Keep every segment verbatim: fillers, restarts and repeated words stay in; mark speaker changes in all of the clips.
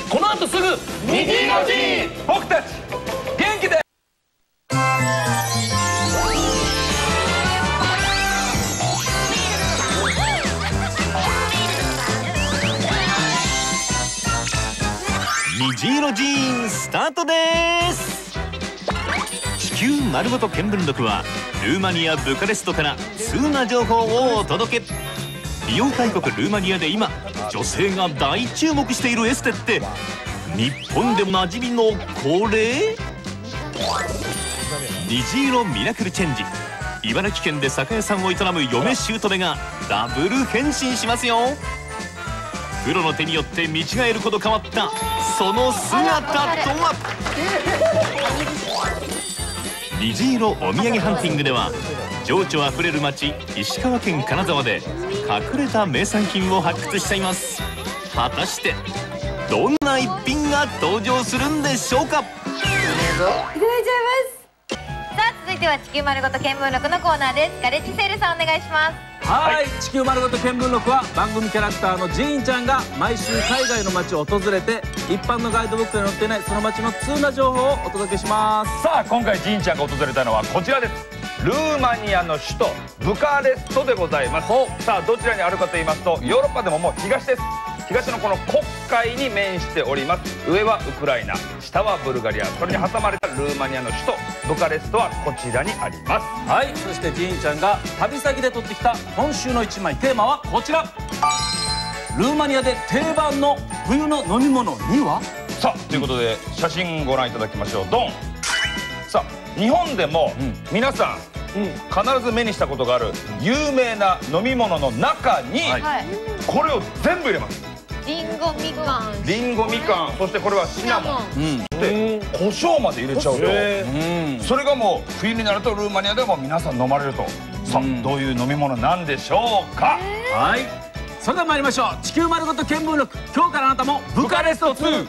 Speaker 1: この後すぐ虹色人。僕たち元気で。
Speaker 2: 虹色ジーンスタートです。地球丸ごと見聞録はルーマニア・ブカレストから通な情報をお届け。美容大国ルーマニアで今女性が大注目しているエステって日本でも馴染みのこれ？虹色ミラクルチェンジ。茨城県で酒屋さんを営む嫁姑がダブル変身しますよ。プロの手によって見違えるほど変わったその姿とは？虹色お土産ハンティングでは情緒あふれる町石川県金沢で隠れた名産品を発掘しちゃいます。果たしてどんな一品が登場するんでしょうか？いただいちゃい
Speaker 3: ます。さあ続いては地球丸ごと見聞録のコーナーです。ガレッジセールさんお願いします。
Speaker 1: はい、地球丸ごと見聞録は番組キャラクターのジーンちゃんが毎週海外の街を訪れて一般のガイドブックに載っていないその街の通な情報をお届けします。
Speaker 4: さあ今回ジーンちゃんが訪れたのはこちらです。ルーマニアの首都ブカレストでございます。さあどちらにあるかと言いますとヨーロッパでももう東です。東のこの黒海に面しております。上はウクライナ、下はブルガリア、それに挟まれたルーマニアの首都ブカレストはこちらにあります。
Speaker 1: はい、そしてジーンちゃんが旅先で撮ってきた今週の一枚テーマはこちら。ルーマニアで定番の冬の飲み物には？
Speaker 4: さあということで写真ご覧いただきましょう。ドン。さあ日本でも皆さん、うん、必ず目にしたことがある有名な飲み物の中に、はい、これを全部入れます。
Speaker 3: リンゴみかん、
Speaker 4: リンゴみかん、そしてこれはシナモン、そして胡椒まで入れちゃうと、それがもう冬になるとルーマニアでも皆さん飲まれると。さあどういう飲み物なんでしょうか？
Speaker 1: はい、それでは参りましょう。地球丸ごと見聞録、今日からあなたもブカレストツー。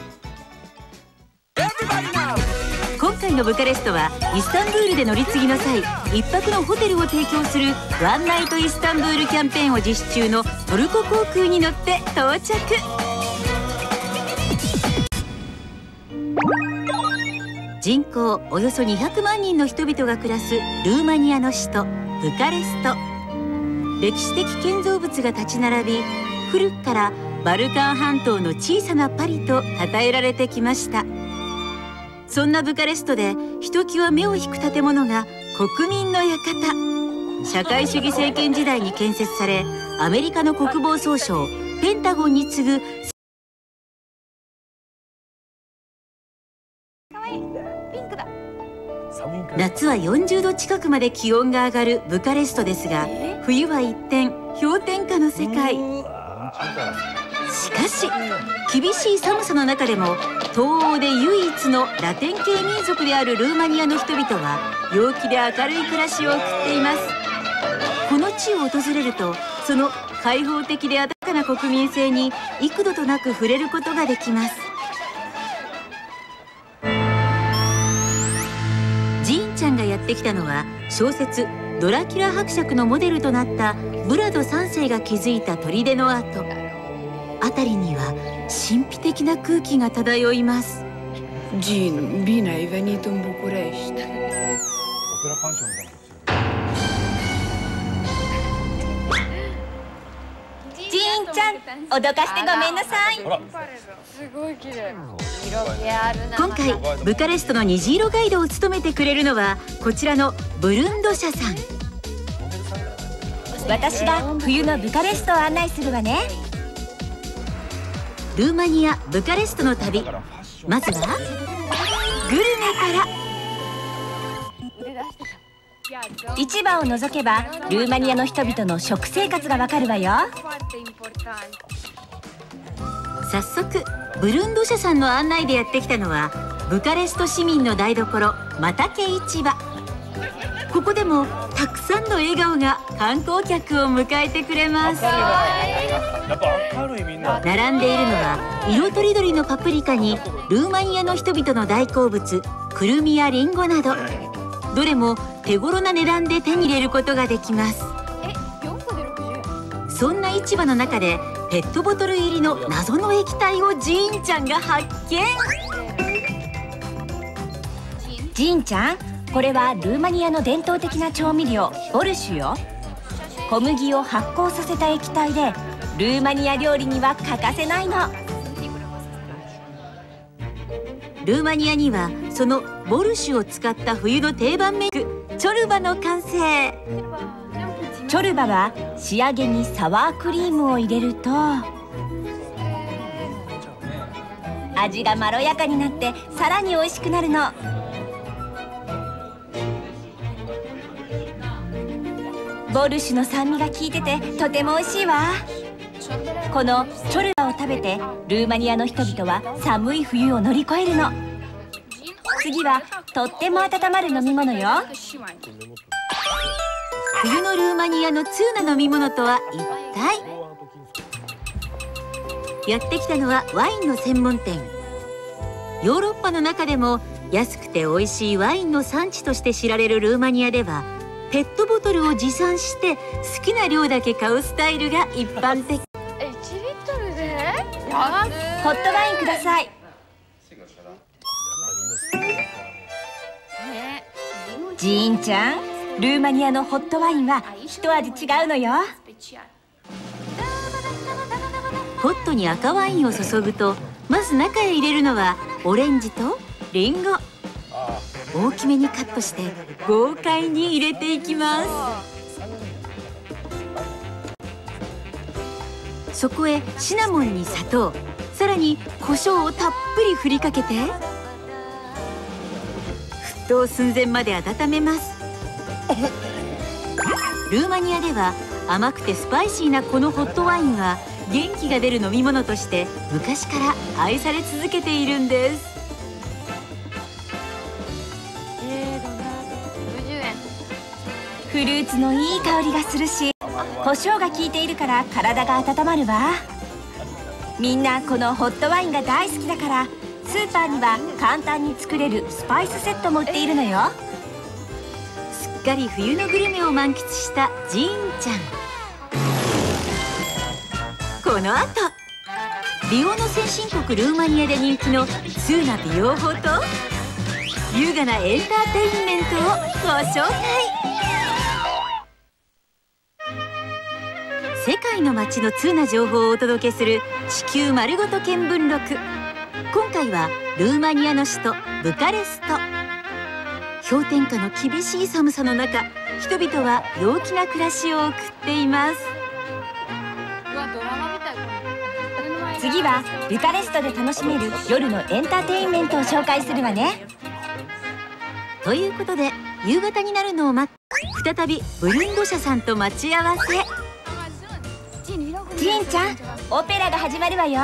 Speaker 5: 今回のブカレストはイスタンブールで乗り継ぎの際一泊のホテルを提供するワンナイトイスタンブールキャンペーンを実施中のトルコ航空に乗って到着。人口およそにひゃくまんにんの人々が暮らすルーマニアの首都ブカレスト。歴史的建造物が立ち並び古くからバルカン半島の小さなパリと称えられてきました。そんなブカレストでひときわ目を引く建物が国民の館。社会主義政権時代に建設されアメリカの国防総省ペンタゴンに次ぐ夏はよんじゅうど近くまで気温が上がるブカレストですが冬は一転氷点下の世界。しかし厳しい寒さの中でも東欧で唯一のラテン系民族であるルーマニアの人々は陽気で明るい暮らしを送っています。この地を訪れるとその開放的で温かな国民性に幾度となく触れることができます。ジーンちゃんがやってきたのは小説「ドラキュラ伯爵」のモデルとなったブラドさんせいが築いた砦の跡。辺りには神秘的な空気が漂います。
Speaker 6: ジーン、bine ai venit în București。
Speaker 5: ジーンちゃん、脅かしてごめんなさい。
Speaker 3: すごい綺麗。色気あるな。
Speaker 5: 今回ブカレストの虹色ガイドを務めてくれるのはこちらのブルンド社さん。
Speaker 7: 私が冬のブカレストを案内するわね。
Speaker 5: ルーマニア・ブカレストの旅、まずはグルメから。
Speaker 7: 市場を除けばルーマニアの人々の食生活がわかるわよ。
Speaker 5: 早速ブルンド社さんの案内でやってきたのはブカレスト市民の台所マタケ市場。ここでもたくさんの笑顔が観光客を迎えてくれます。並んでいるのは色とりどりのパプリカにルーマニアの人々の大好物クルミやリンゴなど、どれも手頃な値段で手に入れることができます。そんな市場の中でペットボトル入りの謎の液体をジーンちゃんが発見。
Speaker 7: ジーンちゃん、これはルーマニアの伝統的な調味料ボルシュよ。小麦を発酵させた液体でルーマニア料理には欠かせないの。
Speaker 5: ルーマニアにはそのボルシュを使った冬の定番メニューチョルバの完成。
Speaker 7: チョルバは仕上げにサワークリームを入れると味がまろやかになってさらに美味しくなるの。ボルシュの酸味が効いててとても美味しいわ。このチョルバを食べてルーマニアの人々は寒い冬を乗り越えるの。次はとっても温まる飲み物よ。
Speaker 5: 冬のルーマニアの通な飲み物とは一体。やってきたのはワインの専門店。ヨーロッパの中でも安くて美味しいワインの産地として知られるルーマニアでは、ペットボトルを持参して好きな量だけ買うスタイルが一般的。
Speaker 3: え、いちリットルで？
Speaker 7: ホットワインください。ジーンちゃん、ルーマニアのホットワインは一味違うのよ。
Speaker 5: ポットに赤ワインを注ぐと、まず中へ入れるのはオレンジとリンゴ。大きめにカットして豪快に入れていきます。そこへシナモンに砂糖、さらに胡椒をたっぷり振りかけて沸騰寸前まで温めます。ルーマニアでは甘くてスパイシーなこのホットワインは元気が出る飲み物として昔から愛され続けているんです。
Speaker 7: フルーツのいい香りがするし、胡椒が効いているから体が温まるわ。みんなこのホットワインが大好きだから、スーパーには簡単に作れるスパイスセットも売っているのよ。
Speaker 5: すっかり冬のグルメを満喫したジーンちゃん。この後、美容の先進国ルーマニアで人気の通な美容法と優雅なエンターテインメントをご紹介。世界の街の通な情報をお届けする地球丸ごと見聞録。今回はルーマニアの首都ブカレスト。氷点下の厳しい寒さの中、人々は陽気な暮らしを送っています。
Speaker 7: 次はブカレストで楽しめる夜のエンターテインメントを紹介するわね。
Speaker 5: ということで夕方になるのを待って、再びブルンド社さんと待ち合わせ。
Speaker 7: ジーンちゃん、オペラが始まるわよ。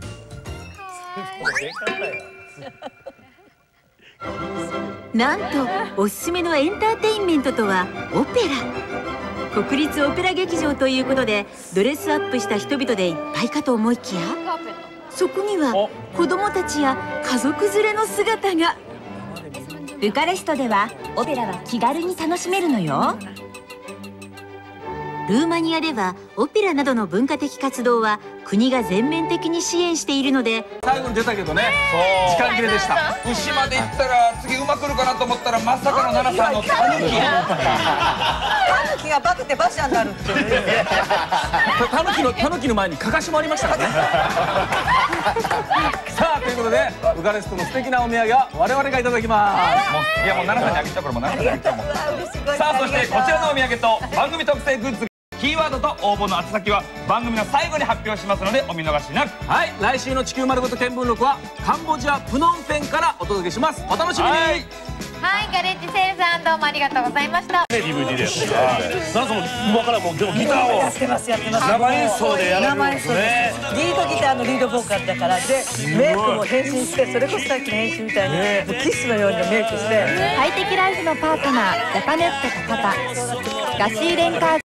Speaker 5: なんとおすすめのエンターテインメントとはオペラ。国立オペラ劇場ということでドレスアップした人々でいっぱいかと思いきや、そこには子供たちや家族連れの姿が。
Speaker 7: ブカレストではオペラは気軽に楽しめるのよ。
Speaker 5: ルーマニアではオペラなどの文化的活動は国が全面的に支援しているので、
Speaker 1: 最後に出たけどね、時間切れでした。
Speaker 4: 牛まで行ったら次馬来るかなと思ったら、まさかの奈々さんのタヌキ。
Speaker 8: タヌキがバクって馬車になるっていう。
Speaker 1: タヌキのタヌキの前にかかしもありましたからね。さあ、ということでブカレストの素敵なお土産は我々がいただきます。
Speaker 4: いや、もう奈々さんにあげちゃうから、もう奈々さんにあげちゃうもん。さあ、そしてこちらのお土産と番組特製グッズ、キーワードと応募の宛先は番組の最後に発表しますのでお見逃しなく。
Speaker 1: はい、来週の地球丸ごと見聞録はカンボジアプノンペンからお届けします。お楽しみに。はい、
Speaker 3: はい、ガレッジセールさんどうもありがとうございました。
Speaker 9: ディーブイディー で。なんかもう今からもうでもギターを
Speaker 8: やってますやってます。
Speaker 9: 生演奏でやられるんですね。
Speaker 8: リードギターのリードボーカルだから、でメイクも変身して、それこそさっきの変身みたいにもうキスのようにメイクして。
Speaker 7: 快適ライフのパートナージャパネット高田ガシーレンカー